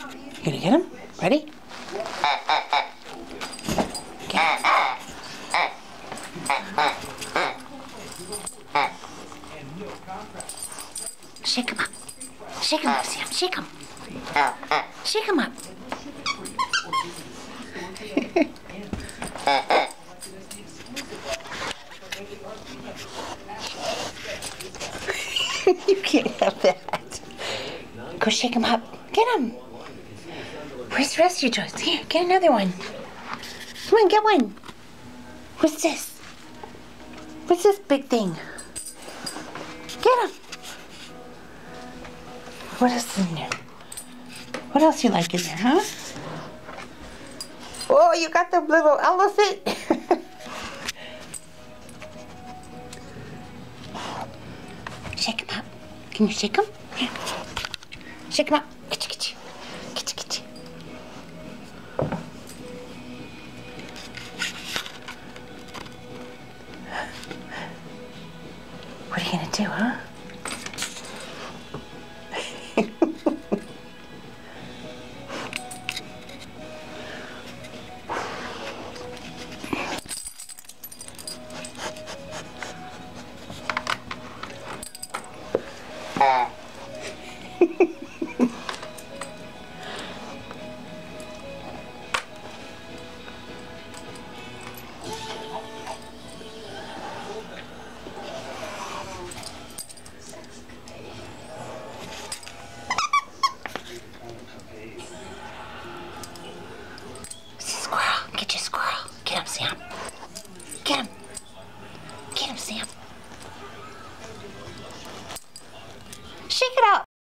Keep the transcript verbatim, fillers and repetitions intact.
You gonna get him? Ready? Get him. Shake him up. Shake him up, Sam. Shake him. Shake him up. You can't have that. Go shake him up. Get him. Where's the rest of your toys? Here, get another one. Come on, get one. What's this? What's this big thing? Get him. What else is in there? What else you like in there, huh? Oh, you got the little elephant. Shake him up. Can you shake him? Here. Shake him up. Kitcha, kitcha. Kitcha, kitcha. What are you gonna do, huh?